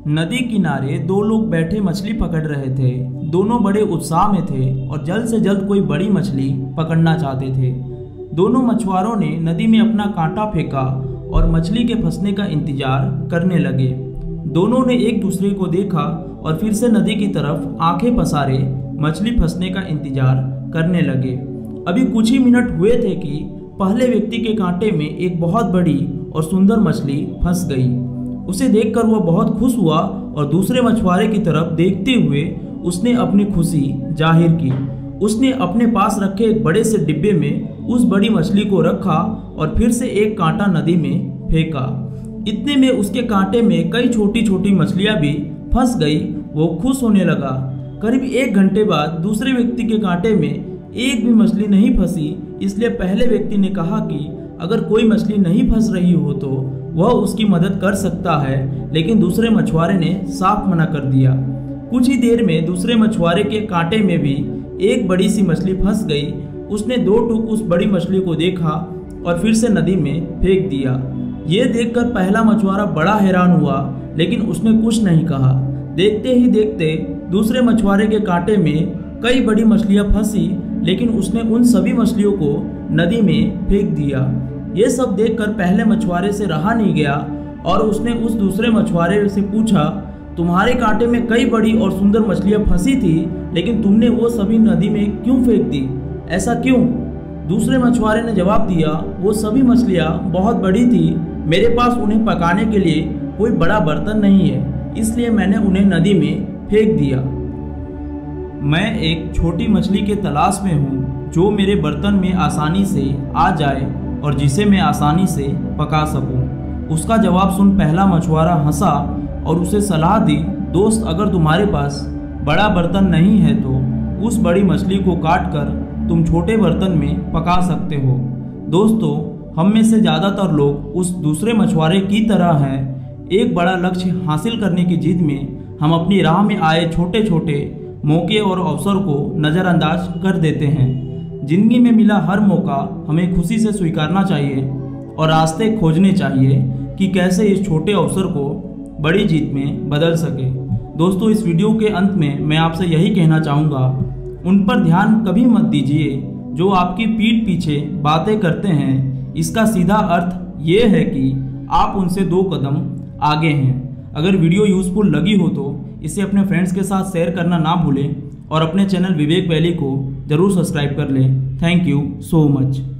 नदी किनारे दो लोग बैठे मछली पकड़ रहे थे। दोनों बड़े उत्साह में थे और जल्द से जल्द कोई बड़ी मछली पकड़ना चाहते थे। दोनों मछुआरों ने नदी में अपना कांटा फेंका और मछली के फंसने का इंतजार करने लगे। दोनों ने एक दूसरे को देखा और फिर से नदी की तरफ आंखें पसारे मछली फंसने का इंतजार करने लगे। अभी कुछ ही मिनट हुए थे कि पहले व्यक्ति के कांटे में एक बहुत बड़ी और सुंदर मछली फंस गई। उसे देखकर वह बहुत खुश हुआ और दूसरे मछुआरे की तरफ देखते हुए उसने अपनी खुशी जाहिर की। उसने अपने पास रखे एक बड़े से डिब्बे में उस बड़ी मछली को रखा और फिर से एक कांटा नदी में फेंका। इतने में उसके कांटे में कई छोटी छोटी मछलियां भी फंस गई। वो खुश होने लगा। करीब 1 घंटे बाद दूसरे व्यक्ति के कांटे में एक भी मछली नहीं फंसी। इसलिए पहले व्यक्ति ने कहा कि अगर कोई मछली नहीं फंस रही हो तो वह उसकी मदद कर सकता है, लेकिन दूसरे मछुआरे ने साफ मना कर दिया। कुछ ही देर में दूसरे मछुआरे के कांटे में भी एक बड़ी सी मछली फंस गई। उसने 2 टूक उस बड़ी मछली को देखा और फिर से नदी में फेंक दिया। ये देखकर पहला मछुआरा बड़ा हैरान हुआ, लेकिन उसने कुछ नहीं कहा। देखते ही देखते दूसरे मछुआरे के कांटे में कई बड़ी मछलियां फंसी, लेकिन उसने उन सभी मछलियों को नदी में फेंक दिया। ये सब देखकर पहले मछुआरे से रहा नहीं गया और उसने उस दूसरे मछुआरे से पूछा, तुम्हारे कांटे में कई बड़ी और सुंदर मछलियां फंसी थी, लेकिन तुमने वो सभी नदी में क्यों फेंक दी? ऐसा क्यों? दूसरे मछुआरे ने जवाब दिया, वो सभी मछलियां बहुत बड़ी थी। मेरे पास उन्हें पकाने के लिए कोई बड़ा बर्तन नहीं है, इसलिए मैंने उन्हें नदी में फेंक दिया। मैं एक छोटी मछली के तलाश में हूँ जो मेरे बर्तन में आसानी से आ जाए और जिसे मैं आसानी से पका सकूं। उसका जवाब सुन पहला मछुआरा हंसा और उसे सलाह दी, दोस्त, अगर तुम्हारे पास बड़ा बर्तन नहीं है तो उस बड़ी मछली को काट कर तुम छोटे बर्तन में पका सकते हो। दोस्तों, हम में से ज़्यादातर लोग उस दूसरे मछुआरे की तरह हैं। एक बड़ा लक्ष्य हासिल करने की जिद में हम अपनी राह में आए छोटे छोटे मौके और अवसर को नज़रअंदाज कर देते हैं। जिंदगी में मिला हर मौका हमें खुशी से स्वीकारना चाहिए और रास्ते खोजने चाहिए कि कैसे इस छोटे अवसर को बड़ी जीत में बदल सके। दोस्तों, इस वीडियो के अंत में मैं आपसे यही कहना चाहूँगा, उन पर ध्यान कभी मत दीजिए जो आपकी पीठ पीछे बातें करते हैं। इसका सीधा अर्थ ये है कि आप उनसे 2 कदम आगे हैं। अगर वीडियो यूजफुल लगी हो तो इसे अपने फ्रेंड्स के साथ शेयर करना ना भूलें और अपने चैनल विवेक वैली को जरूर सब्सक्राइब कर लें। Thank you so much.